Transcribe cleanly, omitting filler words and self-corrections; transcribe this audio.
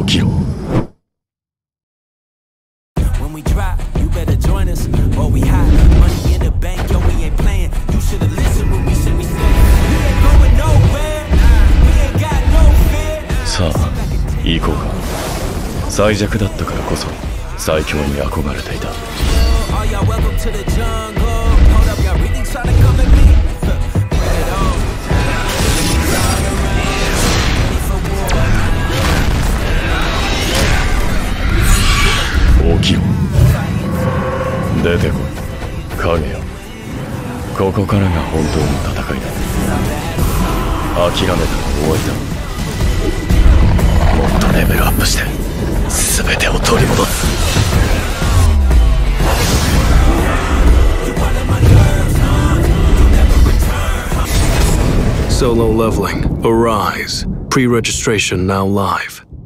起きろ。 When we drop, you better join us. Or we hot, money in the bank, yo, we ain't playing. You should've listened when we said we stay. We ain't going nowhere. We ain't got no fear. さあ、行こうか。最弱だったからこそ最強に憧れていた。 Oh, y'all welcome to the jungle. Hold up, y'all really trying to come at me? Bring it on. 起きろ。出てこい、影よ。ここからが本当の戦いだ。諦めたら終わりだ。もっとレベルアップして全てを取り戻す。 Solo leveling. Arise. Pre-registration now live.